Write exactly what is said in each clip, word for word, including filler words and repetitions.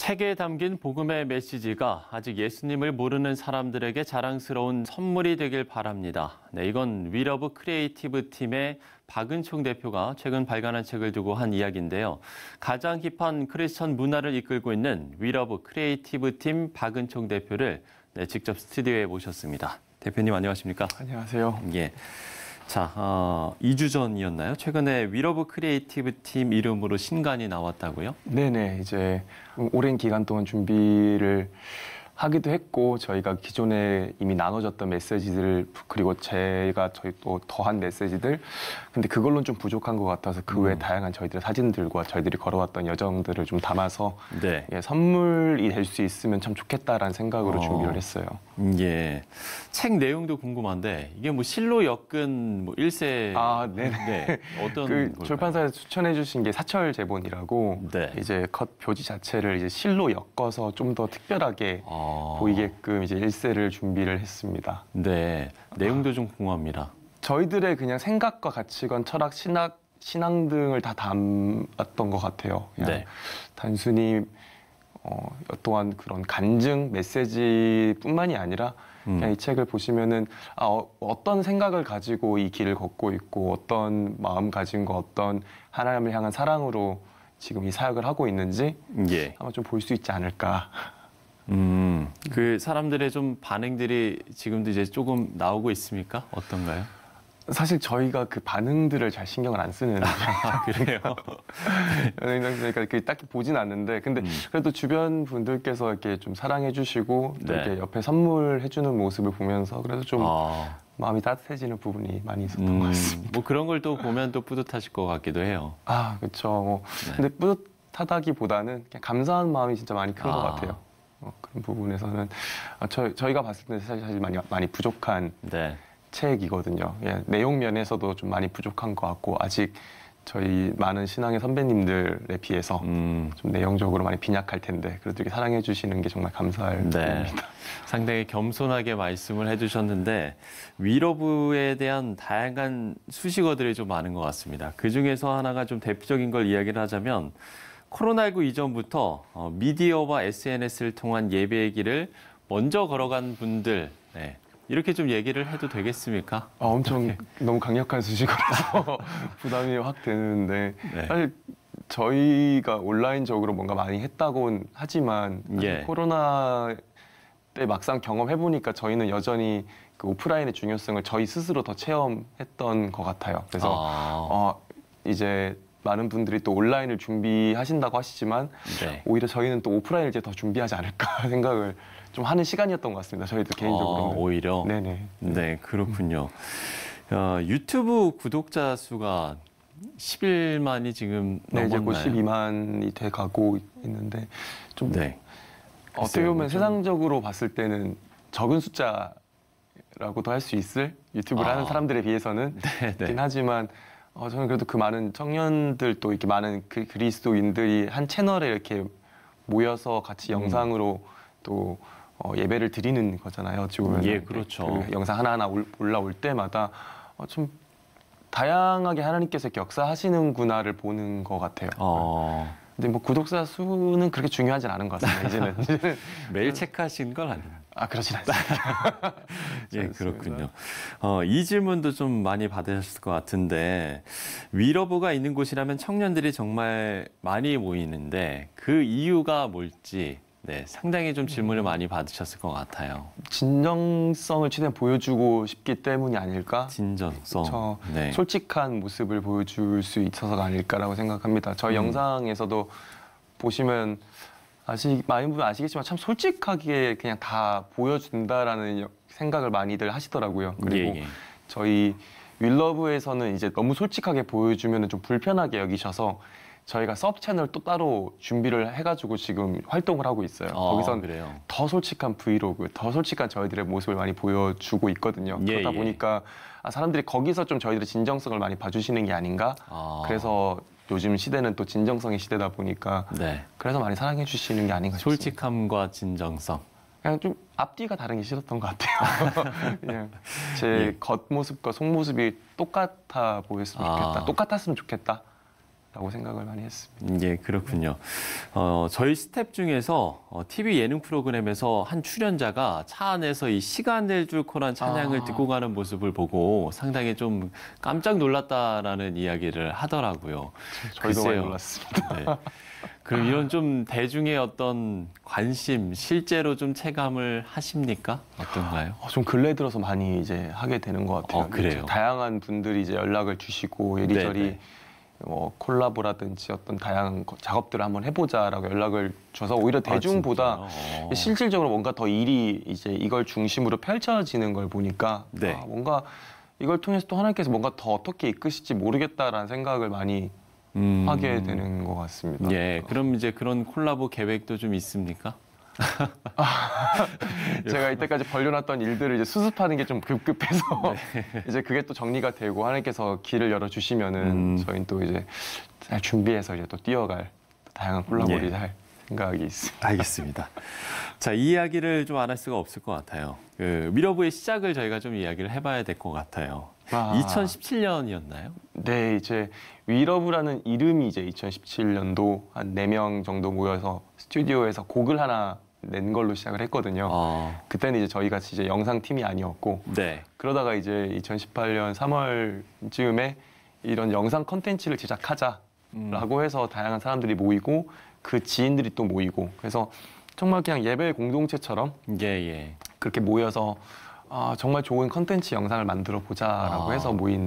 책에 담긴 복음의 메시지가 아직 예수님을 모르는 사람들에게 자랑스러운 선물이 되길 바랍니다. 네, 이건 위러브 크리에이티브 팀의 박은총 대표가 최근 발간한 책을 두고 한 이야기인데요. 가장 힙한 크리스천 문화를 이끌고 있는 위러브 크리에이티브 팀 박은총 대표를 네, 직접 스튜디오에 모셨습니다. 대표님 안녕하십니까? 안녕하세요. 예. 자, 어, 이 주 전이었나요? 최근에 위러브 크리에이티브 팀 이름으로 신간이 나왔다고요? 네네, 이제 오랜 기간 동안 준비를 하기도 했고 저희가 기존에 이미 나눠졌던 메시지들 그리고 제가 저희 또 더한 메시지들 근데 그걸로는 좀 부족한 것 같아서 그 외에 음. 다양한 저희들의 사진들과 저희들이 걸어왔던 여정들을 좀 담아서 네. 예, 선물이 될 수 있으면 참 좋겠다라는 생각으로 어. 준비를 했어요. 예. 책 내용도 궁금한데 이게 뭐 실로 엮은 뭐 일세 아, 네네. 네. 어떤 그 걸까요? 출판사에서 추천해 주신 게 사철 제본이라고 네. 이제 컷 표지 자체를 이제 실로 엮어서 좀 더 특별하게 아. 보이게끔 이제 일세를 준비를 했습니다. 네. 내용도 좀 궁금합니다. 저희들의 그냥 생각과 가치관, 철학, 신학, 신앙 등을 다 담았던 것 같아요. 그냥 네. 단순히 어, 또한 그런 간증, 메시지뿐만이 아니라 음. 그냥 이 책을 보시면은 아, 어, 어떤 생각을 가지고 이 길을 걷고 있고 어떤 마음가짐과 어떤 하나님을 향한 사랑으로 지금 이 사역을 하고 있는지 예. 아마 좀 볼 수 있지 않을까. 음. 그 사람들의 좀 반응들이 지금도 이제 조금 나오고 있습니까? 어떤가요? 사실 저희가 그 반응들을 잘 신경을 안 쓰는 아, 그래요? 그러니까 딱히 보진 않는데 근데 음. 그래도 주변 분들께서 이렇게 좀 사랑해 주시고 또 네. 이렇게 옆에 선물해 주는 모습을 보면서 그래도 좀 아. 마음이 따뜻해지는 부분이 많이 있었던 음. 것 같습니다. 뭐 그런 걸 또 보면 또 뿌듯하실 것 같기도 해요. 아, 그렇죠. 뭐 네. 근데 뿌듯하다기보다는 그냥 감사한 마음이 진짜 많이 큰 것 아. 같아요. 어, 그런 부분에서는 아, 저, 저희가 봤을 때 사실, 사실 많이 많이 부족한 네. 책이거든요. 예, 내용 면에서도 좀 많이 부족한 것 같고 아직 저희 많은 신앙의 선배님들에 비해서 음. 좀 내용적으로 많이 빈약할 텐데 그래도 이렇게 사랑해 주시는 게 정말 감사할 네. 부분입니다. 상당히 겸손하게 말씀을 해주셨는데 위러브에 대한 다양한 수식어들이 좀 많은 것 같습니다. 그 중에서 하나가 좀 대표적인 걸 이야기를 하자면 코로나십구 이전부터 어, 미디어와 에스엔에스를 통한 예배의 길을 먼저 걸어간 분들 네. 이렇게 좀 얘기를 해도 되겠습니까? 아, 엄청 너무 강력한 수식어라서 부담이 확 되는데 네. 사실 저희가 온라인적으로 뭔가 많이 했다고는 하지만 예. 코로나 때 막상 경험해 보니까 저희는 여전히 그 오프라인의 중요성을 저희 스스로 더 체험했던 것 같아요. 그래서 아. 어, 이제 많은 분들이 또 온라인을 준비하신다고 하시지만 네. 오히려 저희는 또 오프라인을 이제 더 준비하지 않을까 생각을 좀 하는 시간이었던 것 같습니다. 저희도 개인적으로는. 아, 오히려? 네네. 네, 그렇군요. 어, 유튜브 구독자 수가 십일만이 지금 네, 이제 넘었나요? 곧 십이만이 돼 가고 있는데 좀 네. 어떻게 글쎄요, 보면 좀- 세상적으로 봤을 때는 적은 숫자라고도 할 수 있을 유튜브를 아. 하는 사람들에 비해서는 네, 있긴 네. 하지만 어, 저는 그래도 그 많은 청년들 또 이렇게 많은 그, 그리스도인들이 한 채널에 이렇게 모여서 같이 음. 영상으로 또 어, 예배를 드리는 거잖아요. 어찌 보면 예, 그렇죠. 그 영상 하나하나 올, 올라올 때마다 어, 좀 다양하게 하나님께서 이렇게 역사하시는구나를 보는 것 같아요. 어, 근데 뭐 구독자 수는 그렇게 중요하진 않은 것 같습니다. 이제는 이제는 매일 체크하신 건 아니에요. 아 그러진 않습니다. 예, 않습니다. 그렇군요. 어, 이 질문도 좀 많이 받으셨을 것 같은데 위러브가 있는 곳이라면 청년들이 정말 많이 모이는데 그 이유가 뭘지 네, 상당히 좀 질문을 많이 받으셨을 것 같아요. 진정성을 최대한 보여주고 싶기 때문이 아닐까? 진정성. 저 네. 솔직한 모습을 보여줄 수 있어서가 아닐까라고 생각합니다. 저희 음. 영상에서도 보시면 아시 많은 분들 아시겠지만 참 솔직하게 그냥 다 보여준다라는 여- 생각을 많이들 하시더라고요. 그리고 예, 예. 저희 윌러브에서는 이제 너무 솔직하게 보여주면 좀 불편하게 여기셔서 저희가 서브 채널 또 따로 준비를 해가지고 지금 활동을 하고 있어요. 아, 거기선 그래요. 더 솔직한 브이로그, 더 솔직한 저희들의 모습을 많이 보여주고 있거든요. 예, 그러다 예. 보니까 아, 사람들이 거기서 좀 저희들의 진정성을 많이 봐주시는 게 아닌가. 아. 그래서 요즘 시대는 또 진정성의 시대다 보니까 네. 그래서 많이 사랑해 주시는 게 아닌가 싶습니다. 솔직함과 진정성. 그냥 좀 앞뒤가 다른 게 싫었던 것 같아요. 그냥 제 예. 겉모습과 속모습이 똑같아 보였으면 아. 좋겠다. 똑같았으면 좋겠다. 라고 생각을 많이 했습니다. 예, 그렇군요. 어, 저희 스텝 중에서 어, 티비 예능 프로그램에서 한 출연자가 차 안에서 이 시간 낼 줄 코란 찬양을 아. 듣고 가는 모습을 보고 상당히 좀 깜짝 놀랐다라는 이야기를 하더라고요. 저희도 글쎄요. 많이 놀랐습니다. 네. 그럼 이런 좀 대중의 어떤 관심, 실제로 좀 체감을 하십니까? 어떤가요? 어, 좀 근래 들어서 많이 이제 하게 되는 것 같아요. 어, 그래요? 다양한 분들이 이제 연락을 주시고 이리저리 네네. 뭐 콜라보라든지 어떤 다양한 거- 작업들을 한번 해보자라고 연락을 줘서 오히려 대중보다 아, 진짜요? 어. 실질적으로 뭔가 더 일이 이제 이걸 중심으로 펼쳐지는 걸 보니까 네. 아, 뭔가 이걸 통해서 또 하나님께서 뭔가 더 어떻게 이끄실지 모르겠다라는 생각을 많이 음. 하게 되는 것 같습니다. 예, 그럼 이제 그런 콜라보 계획도 좀 있습니까? 제가 이때까지 벌려놨던 일들을 이제 수습하는 게 좀 급급해서 네. 이제 그게 또 정리가 되고 하나님께서 길을 열어주시면은 음. 저희는 또 이제 잘 준비해서 이제 또 뛰어갈 또 다양한 콜라보를 예. 할 생각이 있습니다. 알겠습니다. 자, 이 이야기를 좀 안 할 수가 없을 것 같아요. 그 위러브의 시작을 저희가 좀 이야기를 해봐야 될 것 같아요. 아. 이천십칠 년이었나요? 네, 이제 위러브라는 이름이 이제 이천십칠 년도 한 네 명 정도 모여서 스튜디오에서 곡을 하나 낸 걸로 시작을 했거든요. 어, 그때는 이제 저희 같이 이제 영상 팀이 아니었고 네. 그러다가 이제 이천십팔 년 삼월쯤에 이런 영상 컨텐츠를 제작하자라고 음. 해서 다양한 사람들이 모이고 그 지인들이 또 모이고 그래서 정말 그냥 예배 공동체처럼 예, 예. 그렇게 모여서 아, 정말 좋은 컨텐츠 영상을 만들어 보자라고 아. 해서 모인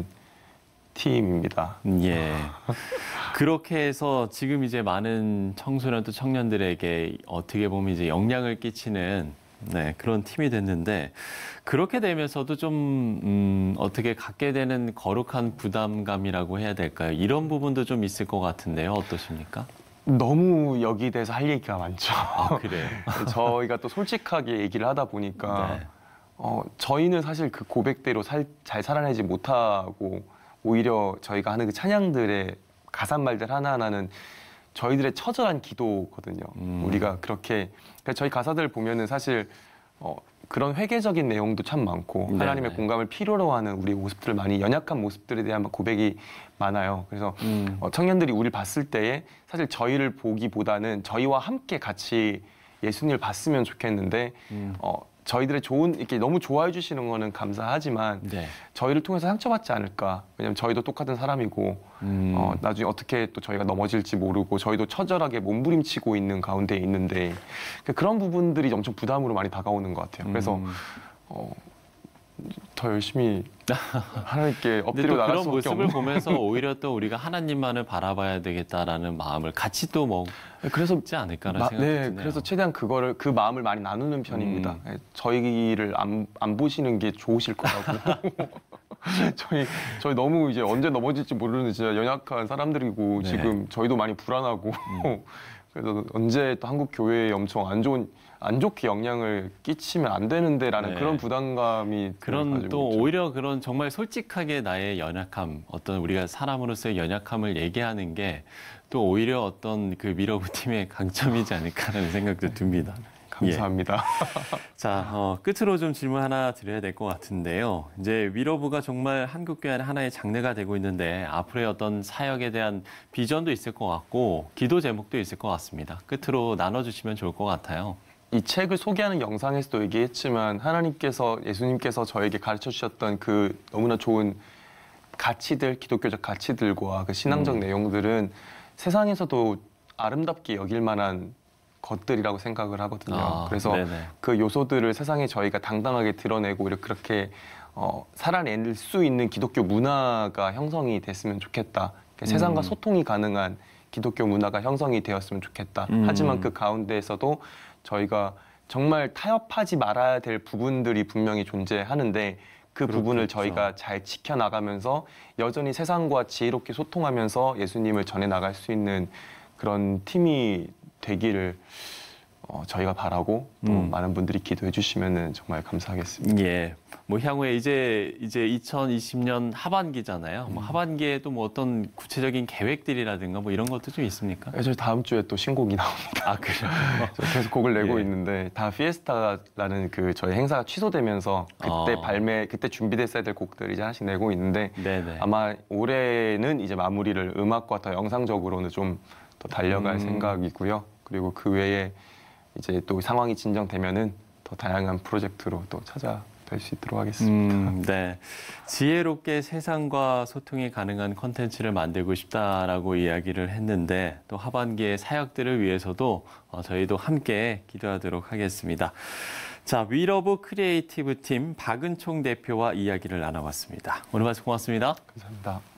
팀입니다. 예. 그렇게 해서 지금 이제 많은 청소년 또 청년들에게 어떻게 보면 이제 영향을 끼치는 네, 그런 팀이 됐는데 그렇게 되면서도 좀 음, 어떻게 갖게 되는 거룩한 부담감이라고 해야 될까요? 이런 부분도 좀 있을 것 같은데요. 어떠십니까? 너무 여기 대해서 할 얘기가 많죠. 아, 그래요? 저희가 또 솔직하게 얘기를 하다 보니까 네. 어, 저희는 사실 그 고백대로 살, 잘 살아내지 못하고 오히려 저희가 하는 그 찬양들의 가사말들 하나하나는 저희들의 처절한 기도거든요. 음. 우리가 그렇게 그러니까 저희 가사들 보면은 사실 어, 그런 회개적인 내용도 참 많고 네네. 하나님의 공감을 필요로 하는 우리 모습들을 많이 연약한 모습들에 대한 고백이 많아요. 그래서 음. 어, 청년들이 우리를 봤을 때에 사실 저희를 보기보다는 저희와 함께 같이 예수님을 봤으면 좋겠는데 음. 어, 저희들의 좋은 이렇게 너무 좋아해 주시는 거는 감사하지만 네. 저희를 통해서 상처받지 않을까. 왜냐면 저희도 똑같은 사람이고 음. 어, 나중에 어떻게 또 저희가 넘어질지 모르고 저희도 처절하게 몸부림치고 있는 가운데 있는데 그런 부분들이 엄청 부담으로 많이 다가오는 것 같아요. 그래서 음. 어, 더 열심히 하나님께 근데 엎드려 또 나갈 그런 수밖에 모습을 없는. 보면서 오히려 또 우리가 하나님만을 바라봐야 되겠다라는 마음을 같이 또 먹지 그래서 않을까라는 마- 생각이 네, 드네요. 그래서 최대한 그거를 그 마음을 많이 나누는 편입니다. 음. 네, 저희를 안, 안 보시는 게 좋으실 거라고. 저희 저희 너무 이제 언제 넘어질지 모르는 진짜 연약한 사람들이고 네. 지금 저희도 많이 불안하고 그래서 언제 또 한국 교회에 엄청 안 좋은 안 좋게 영향을 끼치면 안 되는데라는 네. 그런 부담감이 그런 가지고 또 있죠. 오히려 그런 정말 솔직하게 나의 연약함, 어떤 우리가 사람으로서의 연약함을 얘기하는 게 또 오히려 어떤 그 미러브 팀의 강점이지 않을까라는 생각도 듭니다. 감사합니다. 자, 어, 끝으로 좀 질문 하나 드려야 될 것 같은데요. 이제 위러브가 정말 한국교회 안에 하나의 장르가 되고 있는데 앞으로의 어떤 사역에 대한 비전도 있을 것 같고 기도 제목도 있을 것 같습니다. 끝으로 나눠주시면 좋을 것 같아요. 이 책을 소개하는 영상에서도 얘기했지만 하나님께서 예수님께서 저에게 가르쳐 주셨던 그 너무나 좋은 가치들, 기독교적 가치들과 그 신앙적 음. 내용들은 세상에서도 아름답게 여길 만한 것들이라고 생각을 하거든요. 아, 그래서 네네. 그 요소들을 세상에 저희가 당당하게 드러내고 이렇게 그렇게 어, 살아낼 수 있는 기독교 문화가 형성이 됐으면 좋겠다. 그러니까 세상과 음. 소통이 가능한 기독교 문화가 형성이 되었으면 좋겠다. 음. 하지만 그 가운데에서도 저희가 정말 타협하지 말아야 될 부분들이 분명히 존재하는데 그 부분을 그렇겠죠. 저희가 잘 지켜나가면서 여전히 세상과 지혜롭게 소통하면서 예수님을 전해 나갈 수 있는 그런 팀이 되기를 어, 저희가 바라고 또 음. 많은 분들이 기도해 주시면은 정말 감사하겠습니다. 예. 뭐 향후에 이제 이제 이천이십 년 하반기잖아요. 뭐 하반기에 또 뭐 어떤 구체적인 계획들이라든가 뭐 이런 것도 좀 있습니까? 저 다음 주에 또 신곡이 나옵니다. 아, 그래요? 저 계속 곡을 내고 예. 있는데 다 피에스타라는 그 저희 행사가 취소되면서 그때 아. 발매 그때 준비됐어야 될 곡들 이제 하나씩 내고 있는데 네네. 아마 올해는 이제 마무리를 음악과 더 영상적으로는 좀 더 달려갈 음. 생각이고요. 그리고 그 외에 이제 또 상황이 진정되면은 더 다양한 프로젝트로 또 찾아뵐 수 있도록 하겠습니다. 음, 네. 지혜롭게 세상과 소통이 가능한 콘텐츠를 만들고 싶다라고 이야기를 했는데 또 하반기의 사역들을 위해서도 어, 저희도 함께 기도하도록 하겠습니다. 자, 위러브 크리에이티브 팀 박은총 대표와 이야기를 나눠봤습니다. 오늘 말씀 고맙습니다. 감사합니다.